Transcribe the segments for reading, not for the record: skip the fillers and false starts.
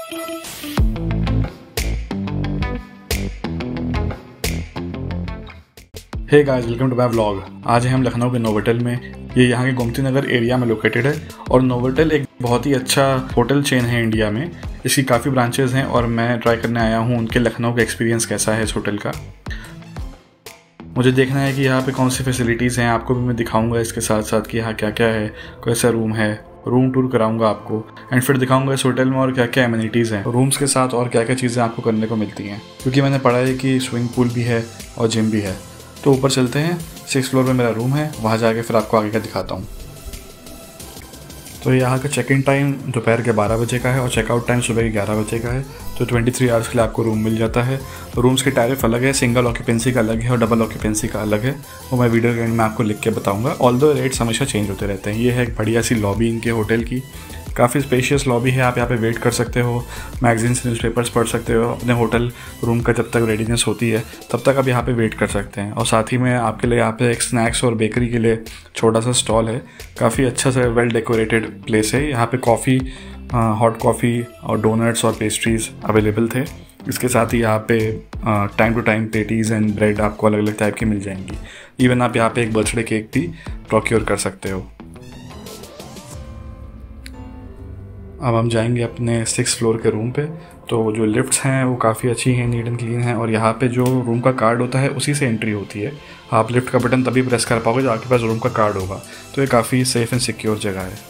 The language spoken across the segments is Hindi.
Hey guys, welcome to my vlog. आज हम लखनऊ के नोवोटेल में, ये यहाँ के गोमती नगर एरिया में लोकेटेड है और नोवोटेल एक बहुत ही अच्छा होटल चेन है इंडिया में। इसकी काफ़ी ब्रांचेस हैं और मैं ट्राई करने आया हूँ उनके लखनऊ का एक्सपीरियंस कैसा है इस होटल का। मुझे देखना है कि यहाँ पे कौन सी फैसिलिटीज़ हैं, आपको भी मैं दिखाऊंगा इसके साथ साथ कि यहाँ क्या क्या है, कैसा रूम है, रूम टूर कराऊंगा आपको एंड फिर दिखाऊंगा इस होटल में और क्या क्या एमिनिटीज़ हैं रूम्स के साथ और क्या क्या चीज़ें आपको करने को मिलती हैं, क्योंकि मैंने पढ़ा है कि स्विमिंग पूल भी है और जिम भी है। तो ऊपर चलते हैं, 6th फ्लोर में मेरा रूम है, वहाँ जाके फिर आपको आगे का दिखाता हूँ। तो यहाँ का चेक इन टाइम दोपहर के 12 बजे का है और चेकआउट टाइम सुबह के 11 बजे का है। तो 23 आवर्स के लिए आपको रूम मिल जाता है। रूम्स के टैरिफ अलग है, सिंगल ऑक्यूपेंसी का अलग है और डबल ऑक्यूपेंसी का अलग है। वो मैं वीडियो के एंड में आपको लिख के बताऊँगा। ऑल्दो रेट्स हमेशा चेंज होते रहते हैं। ये है एक बढ़िया सी लॉबी इनके होटल की, काफ़ी स्पेशियस लॉबी है। आप यहाँ पे वेट कर सकते हो, मैगजीन्स न्यूज़पेपर्स पढ़ सकते हो, अपने होटल रूम का जब तक रेडीनेस होती है तब तक आप यहाँ पे वेट कर सकते हैं। और साथ ही में आपके लिए यहाँ पे एक स्नैक्स और बेकरी के लिए छोटा सा स्टॉल है। काफ़ी अच्छा सा वेल डेकोरेटेड प्लेस है। यहाँ पे कॉफ़ी, हॉट कॉफ़ी और डोनट्स और पेस्ट्रीज़ अवेलेबल थे। इसके साथ ही यहाँ पे time to time patties and bread आपको अलग अलग टाइप की मिल जाएंगी। इवन आप यहाँ पे एक बर्थडे केक भी प्रोक्योर कर सकते हो। अब हम जाएंगे अपने 6th फ्लोर के रूम पे। तो जो लिफ्ट्स हैं वो काफ़ी अच्छी हैं, नीट एंड क्लीन हैं और यहाँ पे जो रूम का कार्ड होता है उसी से एंट्री होती है। आप लिफ्ट का बटन तभी प्रेस कर पाओगे जब आपके पास रूम का कार्ड होगा। तो ये काफ़ी सेफ़ एंड सिक्योर जगह है।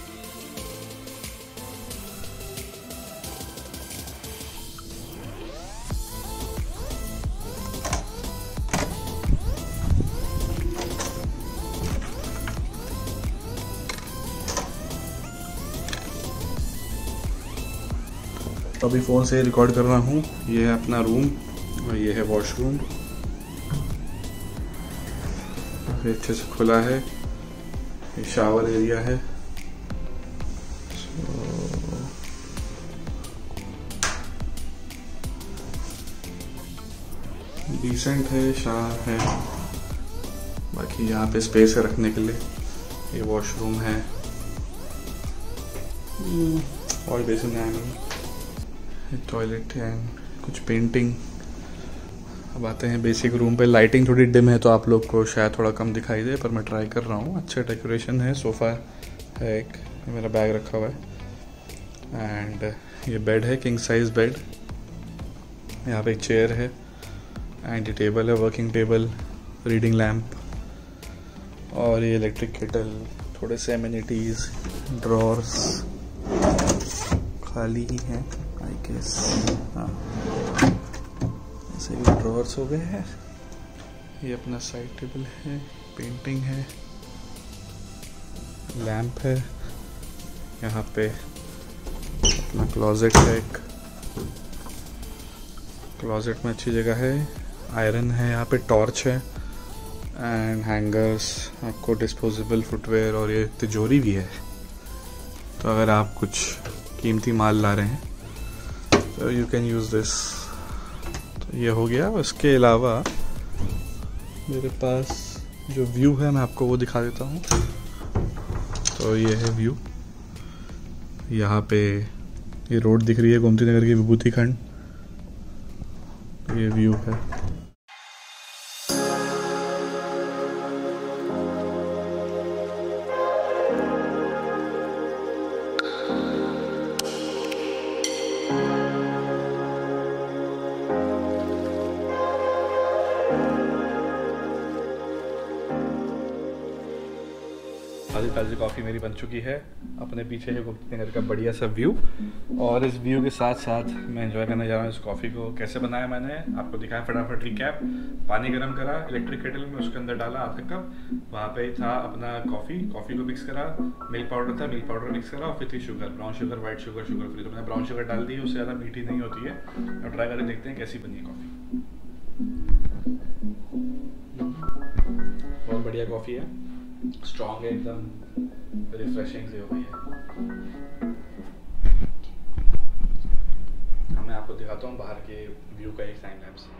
तो अभी फ़ोन से रिकॉर्ड कर रहा हूँ। ये है अपना रूम और ये है वॉशरूम। काफ़ी अच्छे से खुला है। ये शावर एरिया है। डिसेंट है, शावर है। बाकी यहाँ पे स्पेस है रखने के लिए। ये वॉशरूम है और बेसिन है, टॉयलेट है, कुछ पेंटिंग। अब आते हैं बेसिक रूम पे। लाइटिंग थोड़ी डिम है तो आप लोग को शायद थोड़ा कम दिखाई दे, पर मैं ट्राई कर रहा हूँ। अच्छा डेकोरेशन है, सोफ़ा है, एक मेरा बैग रखा हुआ है एंड ये बेड है, किंग साइज बेड। यहाँ पे एक चेयर है एंड ये टेबल है, वर्किंग टेबल, रीडिंग लैम्प और ये इलेक्ट्रिक केटल। थोड़े से एमिनिटीज़, ड्रॉर्स खाली ही हैं आई गेस। हाँ, ऐसे भी ड्रॉर्स हो गए हैं। ये अपना साइड टेबल है, पेंटिंग है, लैंप है। यहाँ पे अपना क्लोजेट है, एक क्लोजेट में अच्छी जगह है। आयरन है, यहाँ पे टॉर्च है एंड हैंगर्स, आपको डिस्पोजेबल फुटवेयर और ये तिजोरी भी है। तो अगर आप कुछ कीमती माल ला रहे हैं तो यू कैन यूज़ दिस। तो ये हो गया। उसके अलावा मेरे पास जो व्यू है मैं आपको वो दिखा देता हूँ। तो ये है व्यू। यहाँ पे ये रोड दिख रही है गोमती नगर की, विभूति खंड। ये व्यू है। ताज़ी ताज़ी कॉफ़ी मेरी बन चुकी है। अपने पीछे है गोमती नगर का बढ़िया सा व्यू और इस व्यू के साथ साथ मैं एंजॉय करने जा रहा हूँ इस कॉफ़ी को। कैसे बनाया मैंने आपको दिखाया, फटाफट रिकैप। पानी गर्म करा इलेक्ट्रिक केटल में, उसके अंदर डाला आधा कप। वहाँ पे था अपना कॉफ़ी को मिक्स करा। मिल्क पाउडर था, मिल्क पाउडर मिक्स करा और फिर थी sugar, brown sugar, white sugar, sugar free. तो मैंने ब्राउन शुगर डाल दी, उससे ज़्यादा मीठी नहीं होती है। और ट्राई करके देखते हैं कैसी बनी है कॉफ़ी। बहुत बढ़िया कॉफ़ी है, स्ट्रॉन्ग है, एकदम रिफ्रेशिंग से हो गई है। मैं आपको दिखाता हूँ बाहर के व्यू का एक टाइम लैप्स।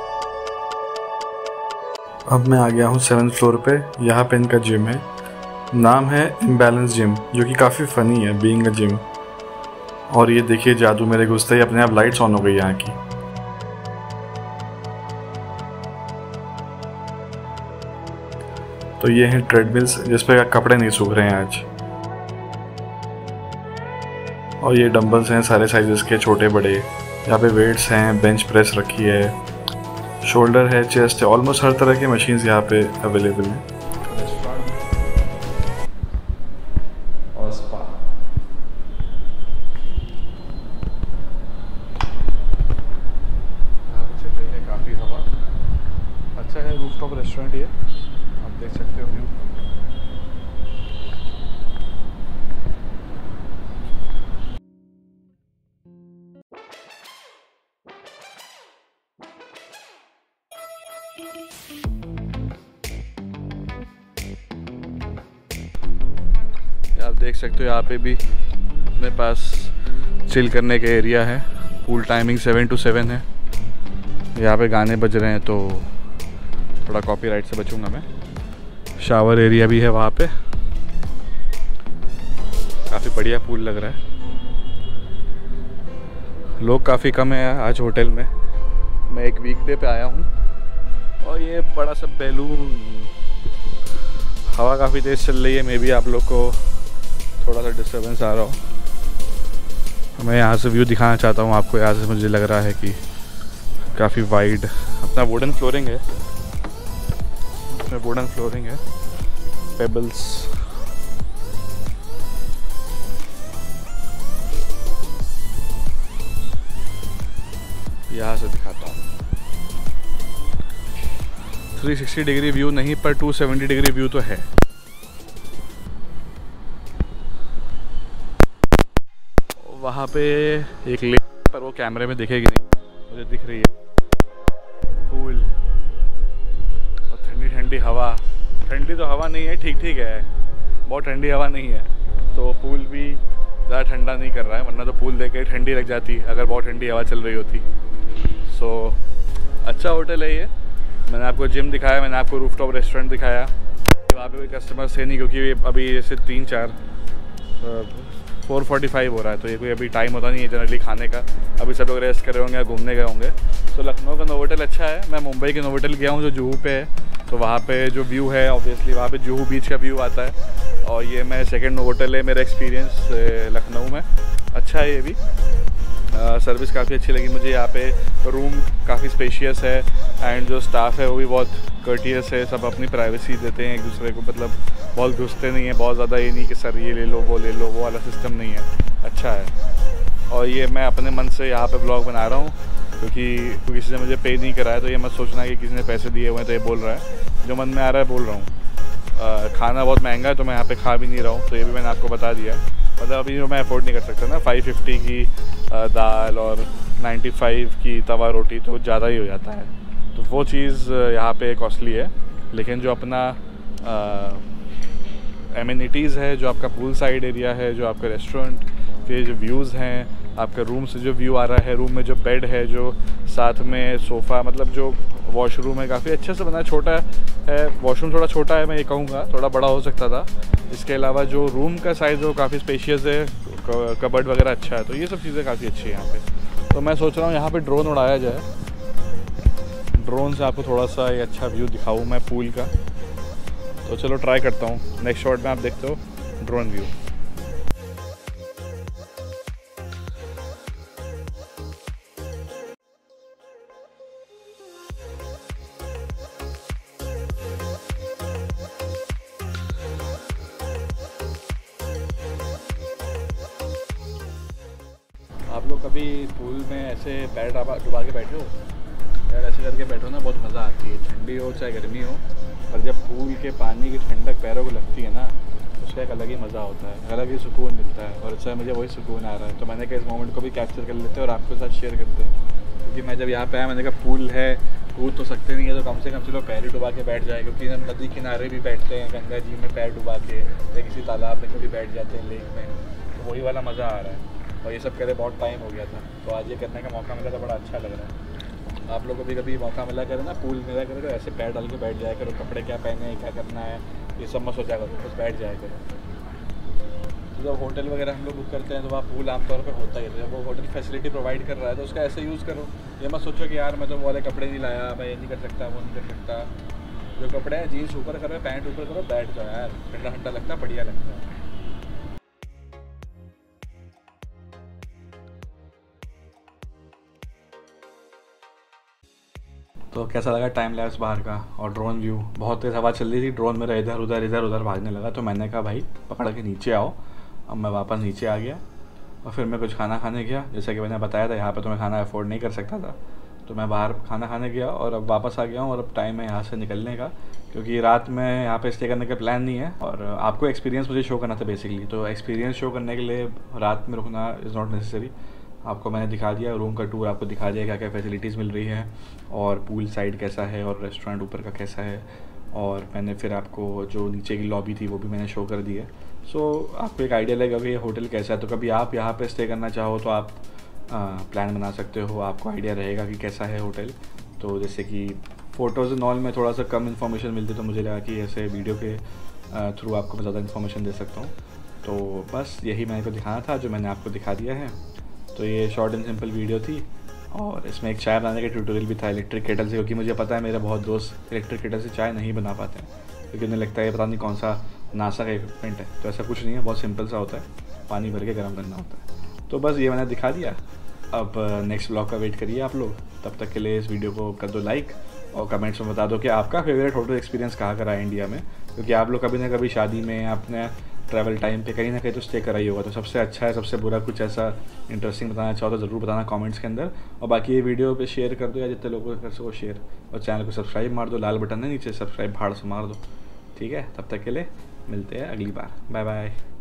अब मैं आ गया हूँ 7th फ्लोर पे। यहाँ पे इनका जिम है। नाम है इम्बैलेंस जिम, जो कि काफ़ी फ़नी है बीइंग अ जिम। और ये देखिए जादू मेरे घुसते ही अपने आप लाइट्स ऑन हो गई यहाँ की। तो ये हैं ट्रेडमिल्स जिस पे कपड़े नहीं सूख रहे हैं आज। और ये डंबल्स हैं सारे साइजेस के, छोटे बड़े। यहाँ पे वेट्स हैं, बेंच प्रेस रखी है, शोल्डर है, चेस्ट है, ऑलमोस्ट हर तरह की मशीन्स यहाँ पे अवेलेबल हैं। और स्पा। यहाँ पे चल रही है काफ़ी हवा। अच्छा है, रूफटॉप रेस्टोरेंट ये, आप देख सकते हो व्यू। आप देख सकते हो यहाँ पे भी मेरे पास चिल करने का एरिया है। पूल टाइमिंग 7 to 7 है। यहाँ पे गाने बज रहे हैं तो थोड़ा कॉपीराइट से बचूंगा मैं। शावर एरिया भी है वहाँ पे, काफ़ी बढ़िया पूल लग रहा है। लोग काफ़ी कम है आज होटल में। मैं एक वीकडे पे आया हूँ और ये बड़ा सा बैलून, हवा काफ़ी तेज़ चल रही है। मे बी आप लोग को थोड़ा सा डिस्टर्बेंस आ रहा हो। मैं यहाँ से व्यू दिखाना चाहता हूँ आपको। यहाँ से मुझे लग रहा है कि काफ़ी वाइड अपना वुडन फ्लोरिंग है, इसमें वुडन फ्लोरिंग है, पेबल्स। यहाँ से दिखाता हूँ। 360 डिग्री व्यू नहीं पर 270 डिग्री व्यू तो है। वहाँ पे एक लेक, पर वो कैमरे में दिखेगी नहीं, मुझे दिख रही है। पूल और ठंडी ठंडी हवा। ठंडी तो हवा नहीं है, ठीक ठीक है, बहुत ठंडी हवा नहीं है। तो पूल भी ज़्यादा ठंडा नहीं कर रहा है, वरना तो पूल देख के ठंडी लग जाती अगर बहुत ठंडी हवा चल रही होती। सो अच्छा होटल है ये। मैंने आपको जिम दिखाया, मैंने आपको रूफटॉप रेस्टोरेंट दिखाया। वहाँ पे कोई कस्टमर्स थे नहीं, क्योंकि अभी जैसे 4:45 हो रहा है, तो ये कोई अभी टाइम होता नहीं है जनरली खाने का। अभी सब लोग रेस्ट कर रहे होंगे या घूमने गए होंगे। तो लखनऊ का नोवोटेल अच्छा है। मैं मुंबई के नोवोटेल गया हूँ जो जुहू पे है, तो वहाँ पे जो व्यू है ऑब्वियसली वहाँ पे जुहू बीच का व्यू आता है। और ये मैं सेकंड नोवोटेल है मेरा एक्सपीरियंस लखनऊ में। अच्छा है ये भी। सर्विस काफ़ी अच्छी लगी मुझे। यहाँ पे रूम काफ़ी स्पेशियस है एंड जो स्टाफ है वो भी बहुत कर्टियस है। सब अपनी प्राइवेसी देते हैं एक दूसरे को, मतलब बहुत घुसते नहीं है बहुत ज़्यादा। ये नहीं कि सर ये ले लो, वो वाला सिस्टम नहीं है। अच्छा है। और ये मैं अपने मन से यहाँ पे ब्लॉग बना रहा हूँ, क्योंकि किसी ने मुझे पे नहीं कराया। तो ये मत सोचना कि किसी ने पैसे दिए हुए हैं तो ये बोल रहा है, जो मन में आ रहा है बोल रहा हूँ। खाना बहुत महंगा है तो मैं यहाँ पे खा भी नहीं रहा हूँ, तो ये भी मैंने आपको बता दिया। मतलब अभी जो मैं अफोर्ड नहीं कर सकता ना, 550 की दाल और 95 की तवा रोटी तो ज़्यादा ही हो जाता है। तो वो चीज़ यहाँ पे कॉस्टली है। लेकिन जो अपना एमिनिटीज़ है, जो आपका पूल साइड एरिया है, जो आपका रेस्टोरेंट के जो व्यूज़ हैं, आपका रूम से जो व्यू आ रहा है, रूम में जो बेड है, जो साथ में सोफ़ा, मतलब जो वॉशरूम है काफ़ी अच्छे से बना है। छोटा है वॉशरूम, थोड़ा छोटा है मैं ये कहूँगा, थोड़ा बड़ा हो सकता था। इसके अलावा जो रूम का साइज़ है वो काफ़ी स्पेशियस है, कबर्ड वगैरह अच्छा है। तो ये सब चीज़ें काफ़ी अच्छी है यहाँ पे। तो मैं सोच रहा हूँ यहाँ पे ड्रोन उड़ाया जाए, ड्रोन से आपको थोड़ा सा ये अच्छा व्यू दिखाऊँ मैं पूल का। तो चलो ट्राई करता हूँ। नेक्स्ट शॉट में आप देखते हो ड्रोन व्यू। आप लोग कभी पूल में ऐसे पैर डुबा के बैठे हो? यार ऐसे करके बैठो ना, बहुत मज़ा आती है। ठंडी हो चाहे गर्मी हो, और जब पूल के पानी की ठंडक पैरों को लगती है ना, उसका एक अलग ही मज़ा होता है, अलग ही सुकून मिलता है। और अच्छा मुझे वही सुकून आ रहा है, तो मैंने कहा इस मोमेंट को भी कैप्चर कर लेते हैं और आपके साथ शेयर करते हैं। क्योंकि मैं जब यहाँ पे आया मैंने कहा पूल है, कूद तो सकते नहीं है, तो कम से कम चलो पैर ही डुबा के बैठ जाए। क्योंकि हम नदी किनारे भी बैठते हैं, गंगा जी में पैर डुबा के, या किसी तालाब में कभी बैठ जाते हैं, लेक में, तो वही वाला मज़ा आ रहा है। और ये सब करे बहुत टाइम हो गया था, तो आज ये करने का मौका मिला तो बड़ा अच्छा लग रहा है। आप लोग को भी कभी मौका मिला करे ना, पूल मिला करे तो ऐसे पैर डाल के बैठ जाया करो, कपड़े क्या पहने हैं, क्या करना है, ये सब मत सोचा करो, बस बैठ जाया करो। तो जब होटल वगैरह हम लोग बुक करते हैं तो वहाँ पूल आमतौर पर होता ही है, तो जब वो होटल फैसिलिटी प्रोवाइड कर रहा है तो उसका ऐसे यूज़ करो। ये मत सोचो कि यार मैं तो वो वाले कपड़े नहीं लाया, मैं ये नहीं कर सकता, वो नहीं कर सकता। जो कपड़े हैं जीन्स ऊपर करो, पैंट ऊपर करो, बैठ जाओ यार, ठंडा ठंडा लगता है, बढ़िया लगता है। तो कैसा लगा टाइम लैप्स बाहर का और ड्रोन व्यू? बहुत तेज़ हवा चल रही थी, ड्रोन मेरा इधर उधर भागने लगा, तो मैंने कहा भाई पकड़ के नीचे आओ। अब मैं वापस नीचे आ गया और फिर मैं कुछ खाना खाने गया। जैसा कि मैंने बताया था यहाँ पे तो मैं खाना अफोर्ड नहीं कर सकता था, तो मैं बाहर खाना खाने गया और अब वापस आ गया हूँ। और अब टाइम है यहाँ से निकलने का, क्योंकि रात में यहाँ पे स्टे करने का प्लान नहीं है और आपको एक्सपीरियंस मुझे शो करना था बेसिकली। तो एक्सपीरियंस शो करने के लिए रात में रुकना इज़ नॉट नेसेसरी। आपको मैंने दिखा दिया, रूम का टूर आपको दिखा दिया, क्या क्या फैसिलिटीज़ मिल रही है और पूल साइड कैसा है और रेस्टोरेंट ऊपर का कैसा है। और मैंने फिर आपको जो नीचे की लॉबी थी वो भी मैंने शो कर दी है। सो आपको एक आइडिया लगेगा कि ये होटल कैसा है। तो कभी आप यहाँ पे स्टे करना चाहो तो आप प्लान बना सकते हो, आपको आइडिया रहेगा कि कैसा है होटल। तो जैसे कि फ़ोटोज़ एंड ऑल में थोड़ा सा कम इन्फॉर्मेशन मिलती, तो मुझे लगा कि ऐसे वीडियो के थ्रू आपको मैं ज़्यादा इन्फॉर्मेशन दे सकता हूँ। तो बस यही मैंने को दिखाना था, जो मैंने आपको दिखा दिया है। तो ये शॉर्ट एंड सिंपल वीडियो थी और इसमें एक चाय बनाने का ट्यूटोरियल भी था इलेक्ट्रिक केटल से, क्योंकि मुझे पता है मेरे बहुत दोस्त इलेक्ट्रिक केटल से चाय नहीं बना पाते हैं, क्योंकि उन्हें लगता है पता नहीं कौन सा नासा का इक्विपमेंट है। तो ऐसा कुछ नहीं है, बहुत सिंपल सा होता है, पानी भर के गर्म करना होता है। तो बस ये मैंने दिखा दिया। अब नेक्स्ट ब्लॉग का वेट करिए आप लोग। तब तक के लिए इस वीडियो को कर दो लाइक और कमेंट्स में बता दो कि आपका फेवरेट होटल एक्सपीरियंस कहाँ का रहा है इंडिया में, क्योंकि आप लोग कभी ना कभी शादी में अपने ट्रैवल टाइम पे कहीं ना कहीं तो स्टे करा ही होगा। तो सबसे अच्छा है, सबसे बुरा कुछ ऐसा इंटरेस्टिंग बताना चाहो तो ज़रूर बताना कमेंट्स के अंदर। और बाकी ये वीडियो पे शेयर कर दो या जितने लोगों को कर सको शेयर, और चैनल को सब्सक्राइब मार दो, लाल बटन है नीचे सब्सक्राइब भाड़ से मार दो। ठीक है, तब तक के लिए मिलते हैं अगली बार, बाय बाय।